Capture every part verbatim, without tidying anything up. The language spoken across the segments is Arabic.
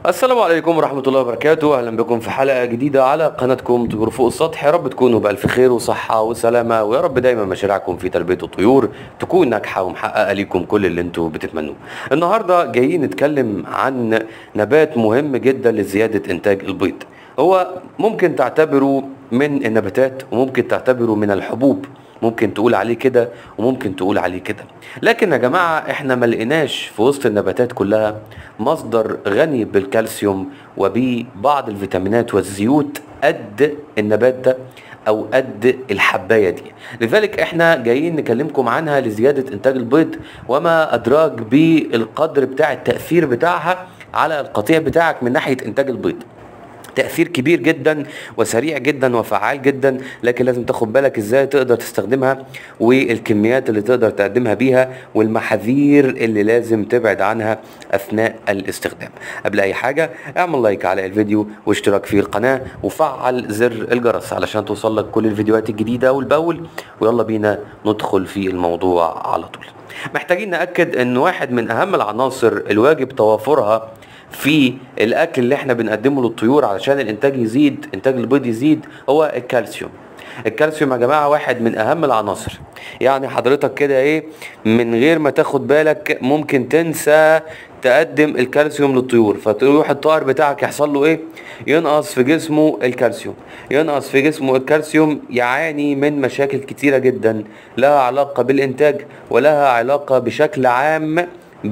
السلام عليكم ورحمة الله وبركاته. أهلا بكم في حلقة جديدة على قناتكم طيور فوق السطح. يا رب تكونوا بألف خير وصحة وسلامة، ويا رب دايما مشاريعكم في تربية الطيور تكون ناجحة ومحققة ليكم كل اللي انتوا بتتمنوه. النهاردة جايين نتكلم عن نبات مهم جدا لزيادة إنتاج البيض. هو ممكن تعتبره من النباتات وممكن تعتبره من الحبوب، ممكن تقول عليه كده وممكن تقول عليه كده، لكن يا جماعة احنا ما لقيناش في وسط النباتات كلها مصدر غني بالكالسيوم وببعض الفيتامينات والزيوت قد النبات ده او قد الحباية دي. لذلك احنا جايين نكلمكم عنها لزيادة انتاج البيض وما ادراك بالقدر بتاع التأثير بتاعها على القطيع بتاعك من ناحية انتاج البيض. تأثير كبير جدا وسريع جدا وفعال جدا، لكن لازم تاخد بالك ازاي تقدر تستخدمها والكميات اللي تقدر تقدمها بيها والمحاذير اللي لازم تبعد عنها اثناء الاستخدام. قبل اي حاجة اعمل لايك على الفيديو واشتراك في القناة وفعل زر الجرس علشان توصل لك كل الفيديوهات الجديدة اول باول. ويلا بينا ندخل في الموضوع على طول. محتاجين نأكد ان واحد من اهم العناصر الواجب توافرها في الاكل اللي احنا بنقدمه للطيور علشان الانتاج يزيد، انتاج البيض يزيد، هو الكالسيوم. الكالسيوم يا جماعه واحد من اهم العناصر. يعني حضرتك كده ايه من غير ما تاخد بالك ممكن تنسى تقدم الكالسيوم للطيور، فتروح الطائر بتاعك يحصل له ايه؟ ينقص في جسمه الكالسيوم. ينقص في جسمه الكالسيوم يعاني من مشاكل كتيره جدا لها علاقه بالانتاج ولها علاقه بشكل عام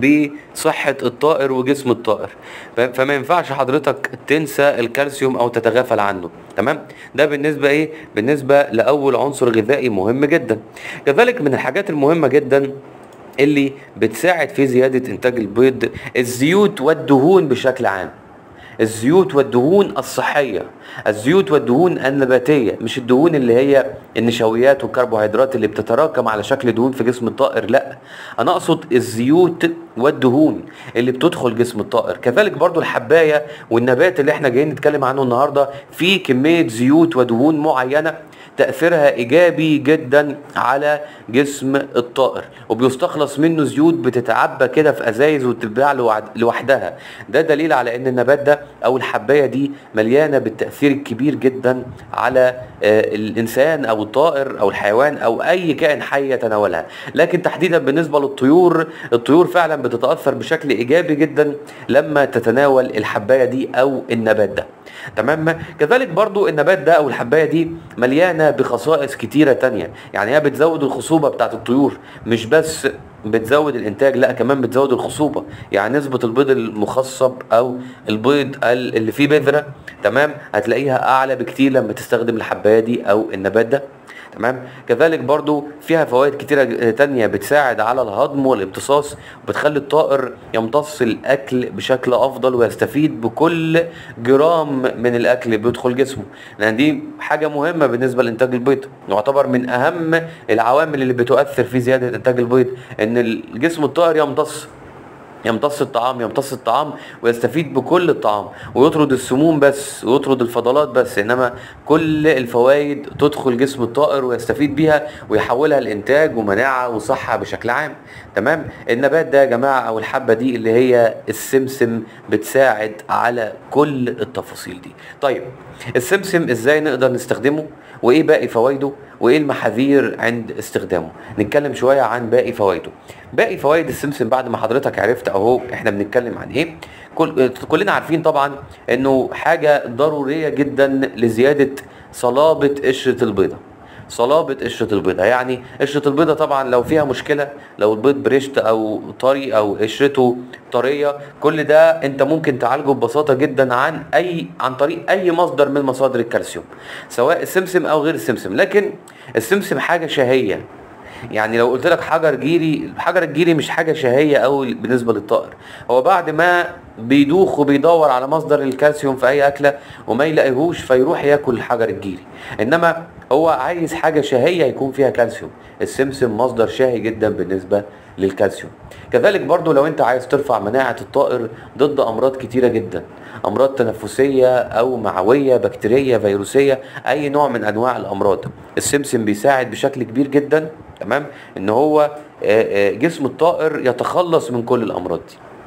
بصحة الطائر وجسم الطائر. فما ينفعش حضرتك تنسى الكالسيوم او تتغافل عنه. تمام؟ ده بالنسبة ايه؟ بالنسبة لأول عنصر غذائي مهم جدا. كذلك من الحاجات المهمة جدا اللي بتساعد في زيادة انتاج البيض الزيوت والدهون بشكل عام. الزيوت والدهون الصحية، الزيوت والدهون النباتية، مش الدهون اللي هي النشويات والكربوهيدرات اللي بتتراكم على شكل دهون في جسم الطائر، لا انا اقصد الزيوت والدهون اللي بتدخل جسم الطائر. كذلك برضو الحباية والنبات اللي احنا جايين نتكلم عنه النهاردة في كمية زيوت ودهون معينة تأثيرها إيجابي جدا على جسم الطائر، وبيستخلص منه زيوت بتتعبى كده في أزايز وتتباع لوحدها. ده دليل على إن النبات ده أو الحباية دي مليانة بالتأثير الكبير جدا على الإنسان أو الطائر أو الحيوان أو أي كائن حي يتناولها. لكن تحديدا بالنسبة للطيور، الطيور فعلا بتتأثر بشكل إيجابي جدا لما تتناول الحباية دي أو النبات ده. تمام؟ كذلك برضو النبات ده او الحبايه دي مليانه بخصائص كتيره تانية. يعني هي بتزود الخصوبه بتاعت الطيور، مش بس بتزود الانتاج، لا كمان بتزود الخصوبه. يعني نسبه البيض المخصب او البيض اللي فيه بذره، تمام، هتلاقيها اعلى بكتير لما تستخدم الحبايه دي او النبات ده. تمام؟ كذلك برضو فيها فوائد كتيرة تانية بتساعد على الهضم والامتصاص، وبتخلي الطائر يمتص الأكل بشكل أفضل ويستفيد بكل جرام من الأكل اللي بيدخل جسمه، لأن دي حاجة مهمة بالنسبة لإنتاج البيض. يعتبر من أهم العوامل اللي بتؤثر في زيادة إنتاج البيض إن الجسم الطائر يمتص يمتص الطعام يمتص الطعام ويستفيد بكل الطعام ويطرد السموم بس ويطرد الفضلات بس، انما كل الفوائد تدخل جسم الطائر ويستفيد بيها ويحولها لانتاج ومناعه وصحه بشكل عام. تمام؟ النبات ده يا جماعه او الحبه دي اللي هي السمسم بتساعد على كل التفاصيل دي. طيب السمسم ازاي نقدر نستخدمه وايه باقي فوائده وايه المحاذير عند استخدامه؟ نتكلم شويه عن باقي فوائده. باقي فوائد السمسم بعد ما حضرتك عرفت اهو احنا بنتكلم عن ايه. كل كلنا عارفين طبعا انه حاجه ضروريه جدا لزياده صلابه قشره البيضه. صلابة قشرة البيضة، يعني قشرة البيضة طبعا لو فيها مشكلة، لو البيض بريشت او طري او قشرته طرية، كل ده انت ممكن تعالجه ببساطة جدا عن اي عن طريق اي مصدر من مصادر الكالسيوم، سواء السمسم او غير السمسم. لكن السمسم حاجة شهية. يعني لو قلت لك حجر جيري، الحجر الجيري مش حاجه شهيه قوي بالنسبه للطائر. هو بعد ما بيدوخ وبيدور على مصدر الكالسيوم في اي اكله وما يلاقيهوش فيروح ياكل الحجر الجيري، انما هو عايز حاجه شهيه يكون فيها كالسيوم. السمسم مصدر شهي جدا بالنسبه للكالسيوم. كذلك برضو لو انت عايز ترفع مناعه الطائر ضد امراض كتيره جدا، امراض تنفسيه او معويه بكتيريه فيروسيه، اي نوع من انواع الامراض، السمسم بيساعد بشكل كبير جدا، تمام، ان هو جسم الطائر يتخلص من كل الامراض دي.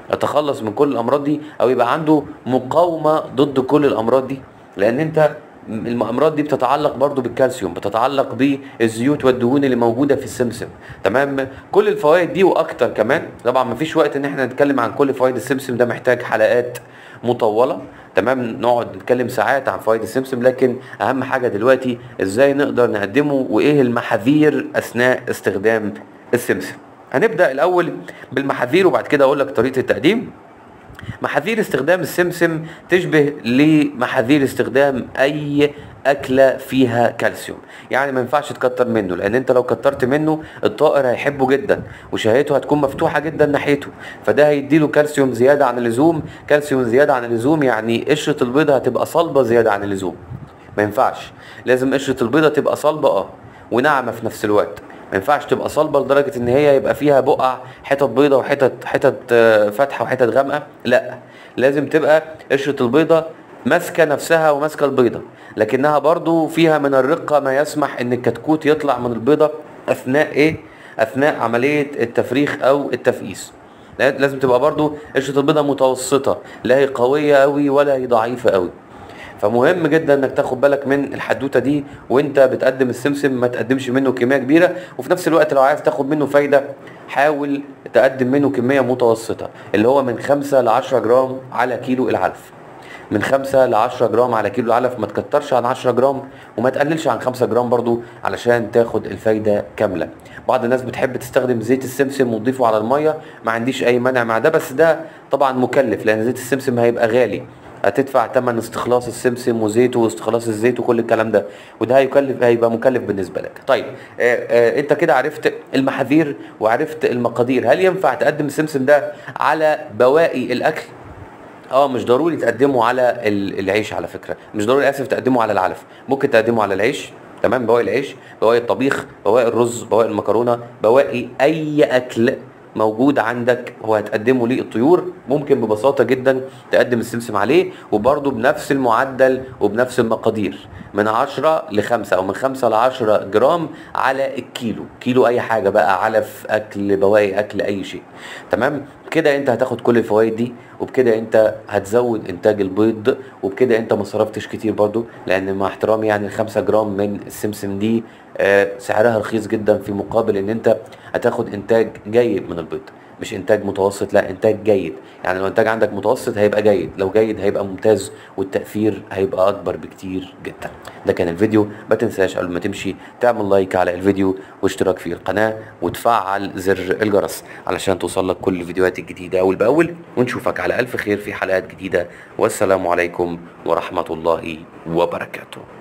يتخلص من كل الامراض دي او يبقى عنده مقاومه ضد كل الامراض دي. لان انت الامراض دي بتتعلق برضو بالكالسيوم، بتتعلق بالزيوت والدهون اللي موجوده في السمسم. تمام. كل الفوائد دي واكتر كمان. طبعا مفيش وقت ان احنا نتكلم عن كل فوائد السمسم، ده محتاج حلقات مطوله. تمام. نقعد نتكلم ساعات عن فوائد السمسم، لكن اهم حاجه دلوقتي ازاي نقدر نقدمه وايه المحاذير اثناء استخدام السمسم. هنبدا الاول بالمحاذير وبعد كده اقول لك طريقه التقديم. محاذير استخدام السمسم تشبه لمحاذير استخدام اي اكله فيها كالسيوم. يعني ما ينفعش تكتر منه، لان انت لو كترت منه الطائر هيحبه جدا وشهيته هتكون مفتوحه جدا ناحيته، فده هيديله كالسيوم زياده عن اللزوم. كالسيوم زياده عن اللزوم يعني قشره البيضه هتبقى صلبه زياده عن اللزوم. ما ينفعش، لازم قشره البيضه تبقى صلبه اه وناعمه في نفس الوقت. ما ينفعش تبقى صلبه لدرجه ان هي يبقى فيها بقع حتت بيضه وحتت حتت فاتحه وحتت غامقه، لا، لازم تبقى قشره البيضه ماسكه نفسها وماسكه البيضه، لكنها برضو فيها من الرقه ما يسمح ان الكتكوت يطلع من البيضه اثناء ايه اثناء عمليه التفريخ او التفقيس. لازم تبقى برضو قشره البيضه متوسطه، لا هي قويه قوي ولا هي ضعيفه قوي. فمهم جدا انك تاخد بالك من الحدوته دي وانت بتقدم السمسم، ما تقدمش منه كميه كبيره، وفي نفس الوقت لو عايز تاخد منه فايده حاول تقدم منه كميه متوسطه، اللي هو من خمسة لعشرة جرام على كيلو العلف. من خمسة لعشرة جرام على كيلو العلف، ما تكترش عن عشرة جرام وما تقللش عن خمسة جرام برضو علشان تاخد الفايده كامله. بعض الناس بتحب تستخدم زيت السمسم وتضيفه على الميه، ما عنديش اي مانع مع ده، بس ده طبعا مكلف لان زيت السمسم هيبقى غالي، هتدفع ثمن استخلاص السمسم وزيته واستخلاص الزيت وكل الكلام ده، وده هيكلف هيبقى مكلف بالنسبه لك. طيب آآ آآ انت كده عرفت المحاذير وعرفت المقادير. هل ينفع تقدم السمسم ده على بواقي الاكل؟ اه مش ضروري تقدمه على العيش، على فكره مش ضروري، اسف، تقدمه على العلف. ممكن تقدمه على العيش، تمام، بواقي العيش، بواقي الطبيخ، بواقي الرز، بواقي المكرونه، بواقي اي اكل موجود عندك هو هتقدمه للطيور. ممكن ببساطه جدا تقدم السمسم عليه، وبرده بنفس المعدل وبنفس المقادير، من عشرة لخمسة او من خمسة لعشرة جرام على الكيلو. كيلو اي حاجه بقى، علف، اكل، بواقي اكل، اي شيء. تمام. كده انت هتاخد كل الفوائد دي، وبكده انت هتزود انتاج البيض، وبكده انت ما صرفتش كتير برضو، لان مع احترامي يعني الخمسة جرام من السمسم دي آه سعرها رخيص جدا، في مقابل ان انت هتاخد انتاج جيد من البيض. مش انتاج متوسط، لا، انتاج جيد. يعني لو انتاج عندك متوسط هيبقى جيد، لو جيد هيبقى ممتاز، والتأثير هيبقى اكبر بكتير جدا. ده كان الفيديو. ما تنساش قبل ما تمشي تعمل لايك على الفيديو واشتراك في القناة وتفعل زر الجرس علشان توصلك كل الفيديوهات الجديدة اول باول، ونشوفك على الف خير في حلقات جديدة. والسلام عليكم ورحمة الله وبركاته.